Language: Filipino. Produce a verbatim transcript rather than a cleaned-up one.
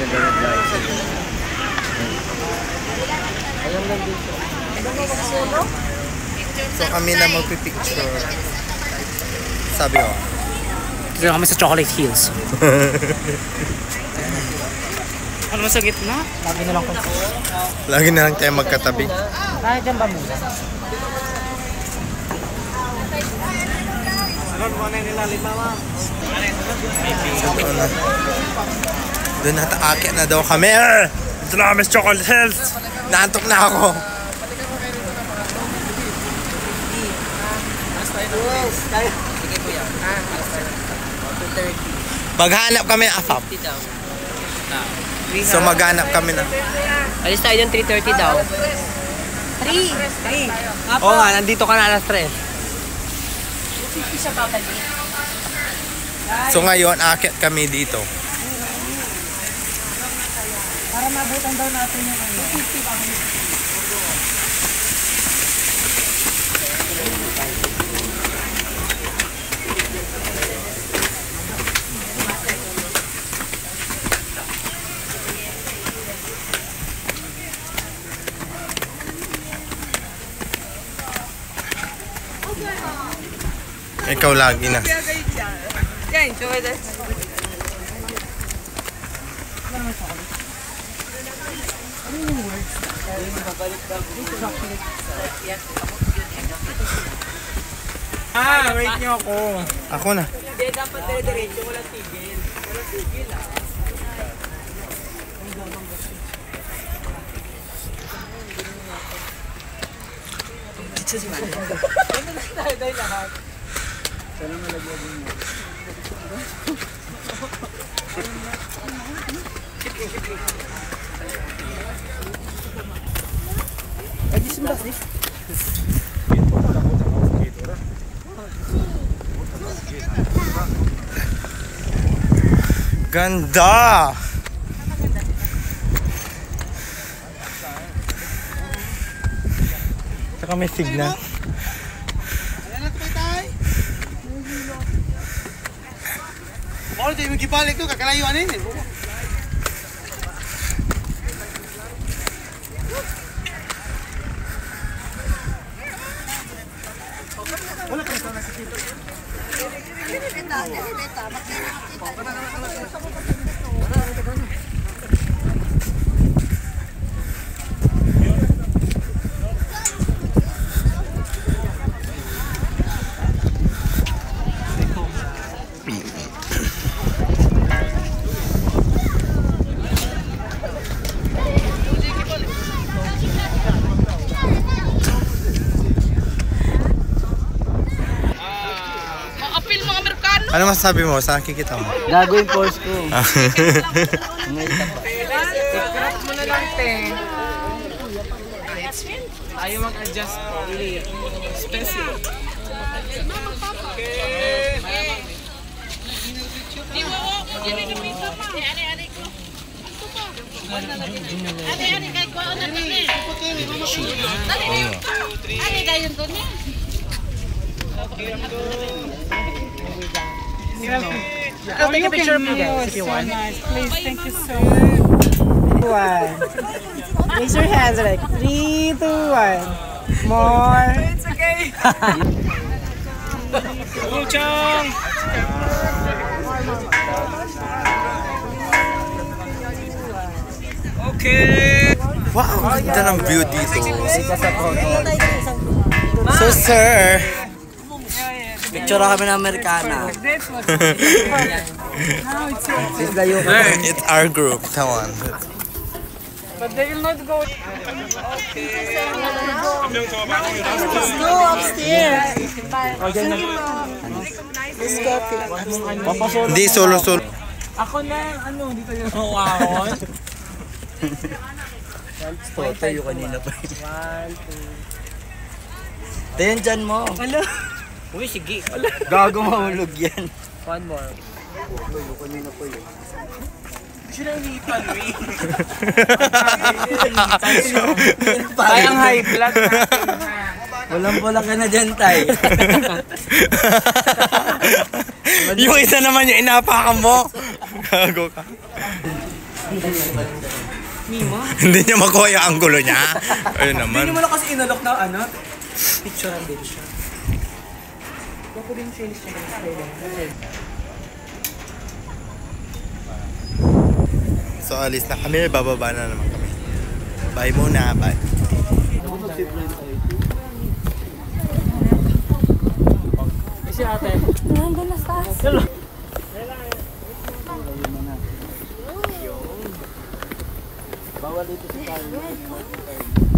So kami na magpipicture. Sabi ko. Dito kami sa Chocolate Hills. Ano sa gitna? Lagi na lang kung... Lagi na lang tayo magkatabi. Ay, dyan ba muna? Ano mo na nila lima, ma'am? Doon nata aakyat na daw kami. Dito na kami sa Chocolate Hills. Naantok na ako. Maghanap kami ng afam. So maghanap kami na. Alis tayo yung three thirty daw. three? three. Oo nga, nandito ka na alas tres. So ngayon, aakyat kami dito. Para mabutan daw natin yung ano. Ikaw lagi na. Ah, wait nyo ako. Ako na. Hindi, dapat dire-diretso. Walang tigil. Walang tigil ah. Ito si Mali. Ano na tayo tayo lahat? Sana malagyan mo. Ay, di sumba sis. Ganda! Saka may signal. Mau di magibalik to kakalayo ano yun. Wala ka na sa dito. Ano masasabi mo? Saan kikita mo? Gago yung post ko. Scratch mo na lang, te. Ayaw mag-adjust po. Special. Ani-ani kay ko ano ni? Dali ni. Ani dayon to ni. I'll take a picture of you guys if you want. Nice. Please, thank you so much. One. Raise your hands like three, two, one. More. It's okay. Chong. Okay. Wow, ganda ng view dito. So sir, Picture kami ng Amerikana. it's our group. Come on. But they will not go. Let's go upstairs. Let's go. Hindi, solo-solo. Ako na, ano, dito yung wow. Tayo kanina pa. One, two. Tayo dyan mo. Hello. Uy, sige. Gago mahulog yan. One more. Tayo kanina pa yun. Sila inipan, we. Parang high blood natin. Walang-walang ka na dyan, tay. Yung isa naman yung inapakan mo. Gago ka. Mima? Hindi niya makuha yung angulo niya. Ayun naman. Hindi mo na kasi inalok na ano. Picture din siya. Bako din siya siya. So alis na kami, bababa na naman kami. Bye muna, bye. Si ate. Nandun na sa taas. Bawal dito sa tayo.